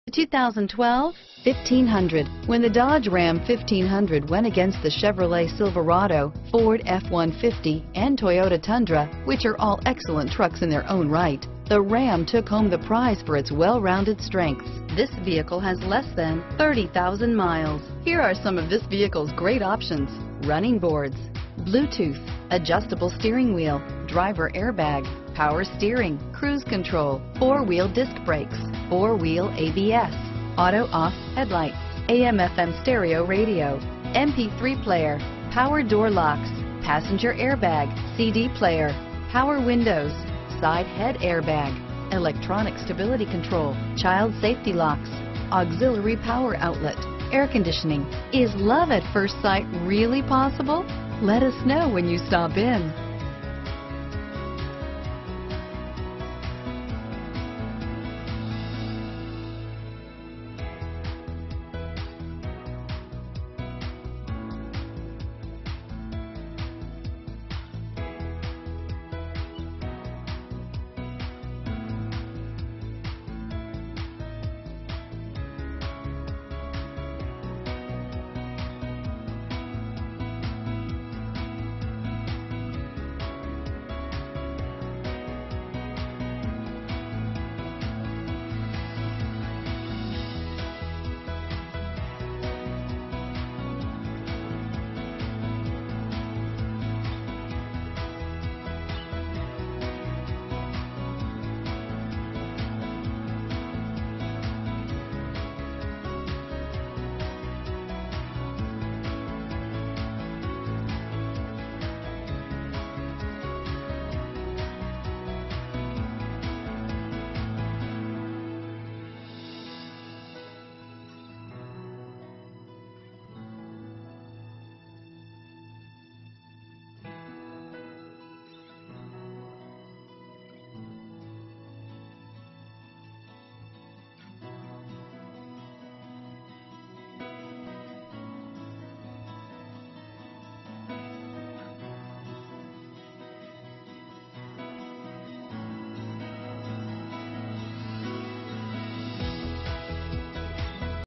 2012 1500. When the Dodge Ram 1500 went against the Chevrolet Silverado, Ford F-150, and Toyota Tundra, which are all excellent trucks in their own right, the Ram took home the prize for its well-rounded strengths. This vehicle has less than 30,000 miles. Here are some of this vehicle's great options: running boards, Bluetooth, adjustable steering wheel, driver airbag, power steering, cruise control, four-wheel disc brakes, four-wheel ABS, auto-off headlights, AM/FM stereo radio, MP3 player, power door locks, passenger airbag, CD player, power windows, side head airbag, electronic stability control, child safety locks, auxiliary power outlet, air conditioning. Is love at first sight really possible? Let us know when you stop in.